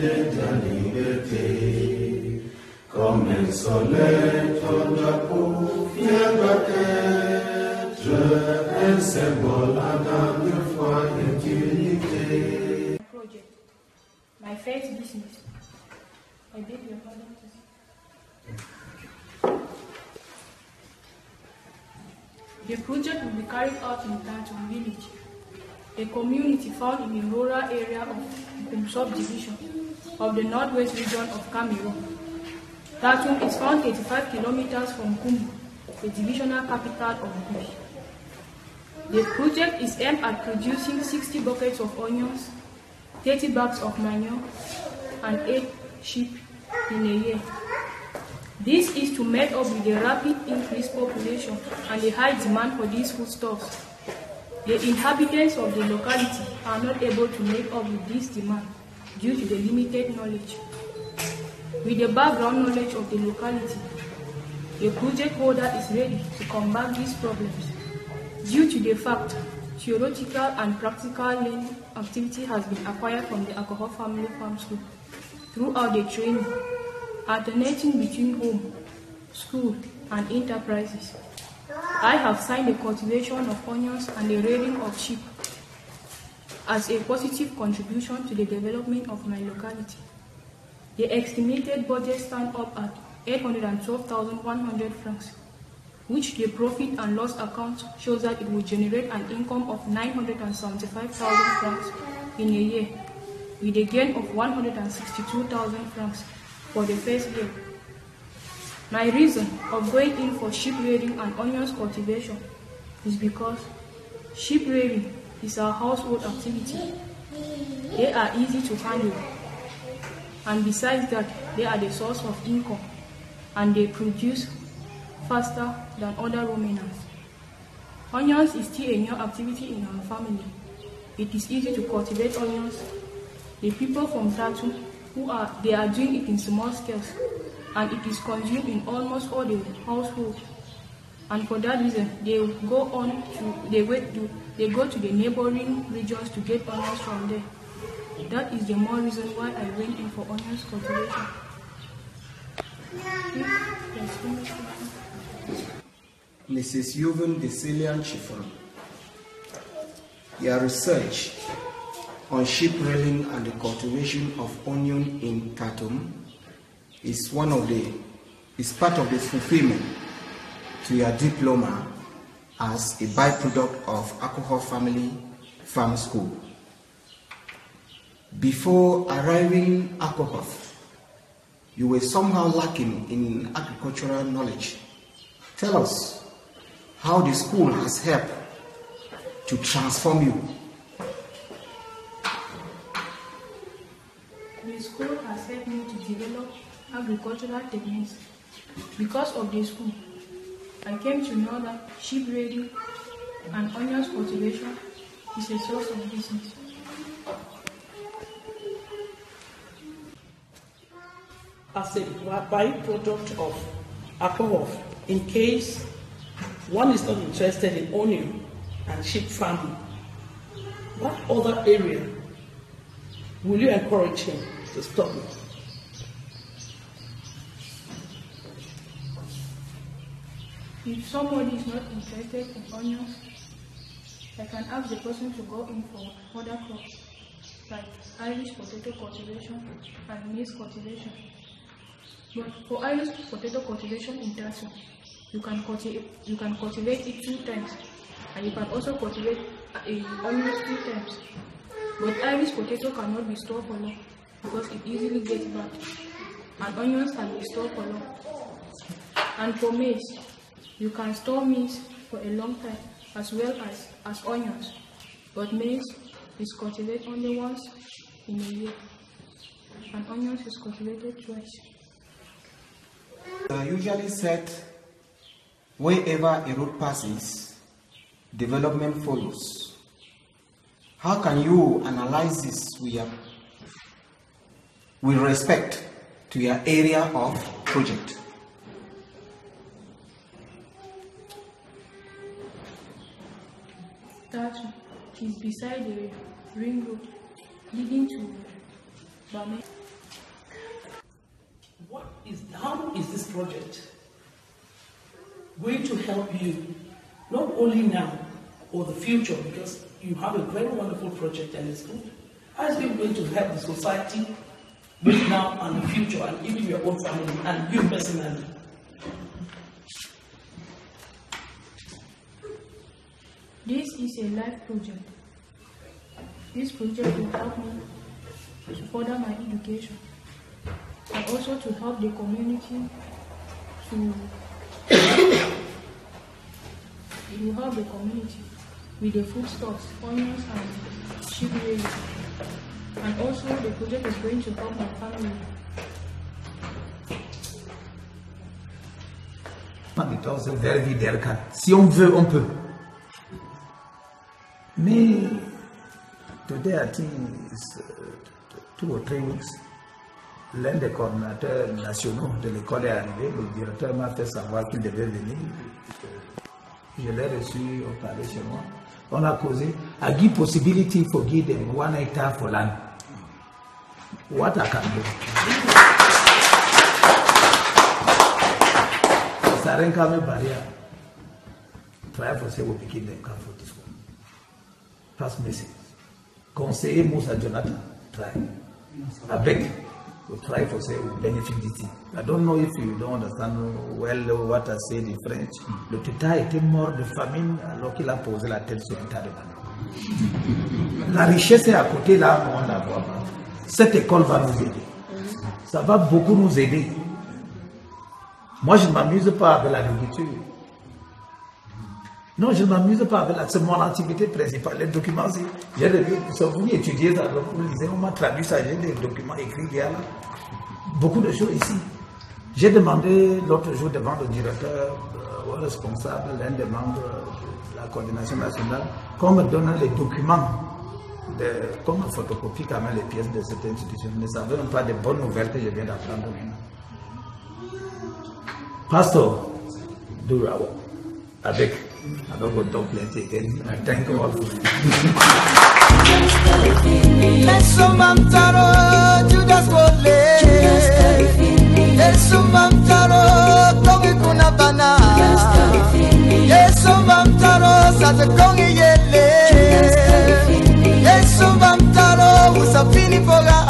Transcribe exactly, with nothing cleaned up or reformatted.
de la liberté, comme un soleil ton drapeau vient d'être un symbole à de foi et d'unité. Project, my first business. I beg your pardon to see. The project will be carried out in Tatum village, a community found in the rural area of Comundos division of the northwest region of Cameroon. Tatum is found eighty-five kilometers from Comundos, the divisional capital of Bush. The project is aimed at producing sixty buckets of onions, thirty bags of manure, and eight sheep in a year. This is to meet up with the rapid increased population and the high demand for these foodstuffs. The inhabitants of the locality are not able to make up with this demand due to the limited knowledge. With the background knowledge of the locality, the project holder is ready to combat these problems. Due to the fact theoretical and practical learning activity has been acquired from the Acohof family farm school throughout the training, alternating between home, school, and enterprises. I have signed the cultivation of onions and the rearing of sheep as a positive contribution to the development of my locality. The estimated budget stands up at eight hundred twelve thousand one hundred francs, which the profit and loss account shows that it will generate an income of nine hundred seventy-five thousand francs in a year, with a gain of one hundred sixty-two thousand francs for the first year. My reason of going in for sheep rearing and onions cultivation is because sheep rearing is our household activity. They are easy to handle, and besides that, they are the source of income, and they produce faster than other ruminants. Onions is still a new activity in our family. It is easy to cultivate onions. The people from Tatum, who are they are doing it in small scales, and it is consumed in almost all the households. And for that reason, they go on to they wait to they go to the neighboring regions to get onions from there. That is the more reason why I went in for onions cultivation. Missus Yuvan Desilian Chifon, your research on sheep rearing and the cultivation of onion in Tatum is one of the is part of the fulfillment to your diploma as a byproduct of Acohof family farm school. Before arriving Acohof, you were somehow lacking in agricultural knowledge. Tell us how the school has helped to transform you. The school has helped me to develop agricultural techniques. Because of the school, I came to know that sheep rearing and onions cultivation is a source of business. As a byproduct of Acohof, in case one is not interested in onion and sheep farming, what other area will you encourage him to study? If somebody is not interested in onions, I can ask the person to go in for other crops like Irish potato cultivation and maize cultivation. But for Irish potato cultivation in Tatum, you can cultivate you can cultivate it two times, and you can also cultivate a onions two times. But Irish potato cannot be stored for long because it easily gets bad, and onions can be stored for long. And for maize, you can store maize for a long time as well as, as onions, but maize is cultivated only once in a year, and onions is cultivated twice. Uh, usually said, wherever a road passes, development follows. How can you analyze this with, your, with respect to your area of project? That is beside the ring road leading to Bame. what is, how is this project going to help you, not only now or the future, because you have a very wonderful project and it's good. How is it going to help the society both now and the future, and even your own family and you personally? This is a life project. This project will help me to further my education and also to help the community to, it will help the community with the foodstuffs, onions and sheep raising. And also the project is going to help my family. Si on veut, on peut. Mais today I think it's uh, two or three weeks. L'un des coordinateurs nationaux de l'école est arrivé. Le directeur m'a fait savoir qu'il devait venir. Je l'ai reçu au palais chez moi. On a causé. I give possibility for give them one hectare for land. What I can do? Ça rien qu'à me barrière. Try for say we begin them come for this one. Pass message. Conseiller Moussa Jonathan. Try. I beg. We try for say we benefit the team. I don't know if you don't understand well what I said in French. Le Tita était mort de famine alors qu'il a posé la tête sur le tas de banane. La richesse est à côté là, on la voit pas. Cette école va nous aider. Ça va beaucoup nous aider. Moi, je ne m'amuse pas avec la nourriture. Non, je ne m'amuse pas avec la... C'est mon activité principale. Les documents, j'ai revu, vous étudiez ça, vous lisez, on m'a traduit ça, j'ai des documents écrits, il y a là. Beaucoup de choses ici. J'ai demandé l'autre jour devant le directeur, euh, au responsable, l'un des membres de la coordination nationale, qu'on me donne les documents, de, qu'on me photocopie quand même les pièces de cette institution. Ne savez même pas des bonnes nouvelles que je viens d'apprendre maintenant. Pastor Durawa, avec, avec votre plenty again, I thank you all for it. Yesu mamtaro usafini foga